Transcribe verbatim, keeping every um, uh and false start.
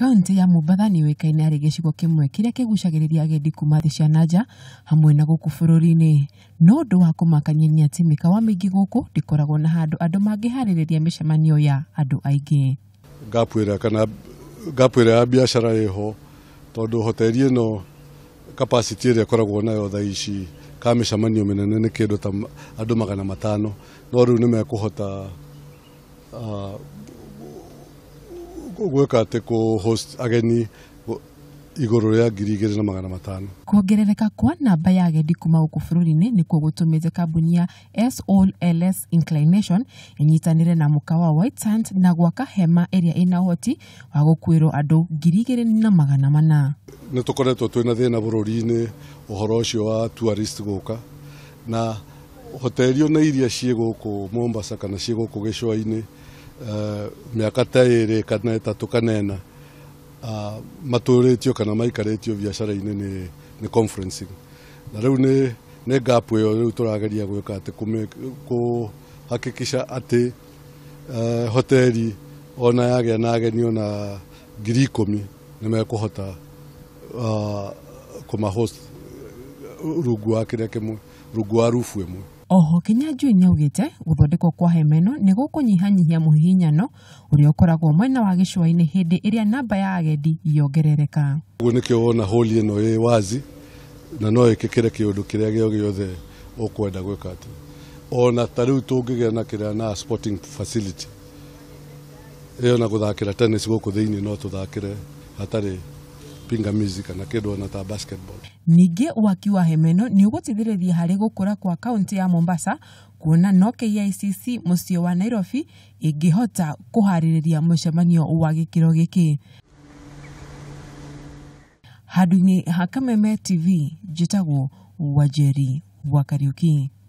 Kaunti ya Mombasa ni wekaine ari gicigo kimwe kiria kigucagiriria agendi kuma thi cia nanja hamwe na guku bururi-ini. No ndu wa kumakania ni ati mikawa mingi guku ndikoragwo na handu andu mangihariria micemanio ya andu aingi. Gapwira kana gapwira ya biashara yeho tondu hoteli ino capacity ire koragwo nayo tha ici ka micemanio minene ni kindu ta andu magana matano no riu ni mekuhota uh, gweka ati ku host ageni iguru ya ngiri igiri na magana matano. Kuongerereka kwa namba ya agendi kuma guku bururi-ini nikuo gutumite kambuni ya S O L S Inclination inyitanire na mukawa White Sand na gwaka hema area ina hoti wa gukwiro andu ngiri igiri na magana mana. Ni tukoretwo twina thina bururi-ini uhoro ucio wa tourist guka na hoteli ona iria cie guku Mombasa kana cie guku gicua-ini Uh, miaka ta iri kana itatu kana ina uh, maturitio kana maikaritio biashara-ini ni, ni conferencing na riu ni ni gap yo riu turageria gwika ati ku hakikisha ati uh, hoteli ona yagea na ageni ona ngiri ikumi ni mekuhota uh, kuma host rungu wa kiria kimwe rungu wa rufu imwe. Oho Kinyanjui niaugite guthondekwo kwa hemeno ni gukunyihanyihia muhihinyano uria ukoragwo mwena wa gicua-ini hindi iria namba ya agendi yongerereka. Ugu nikio wona holi ino ĩ wazi na no ikikire kiundu kiria gio giothe ukwenda gwika ati ona tariu tungigea na kiria na sporting facility iyo na guthakira tennis guku thiini no tuthakire hatari pingamizi kana kindu ona ta basketball. Ningi waki wa hemeno ni ugutithiriria hari gukura kwa kaunti ya Mombasa kuona no K I C C mucii wa Nairobi ingihota kuhaririria mucemanio wa gikiro giki. Haduni ha Kameme T V jitagwo Wajeri wa Kariuki.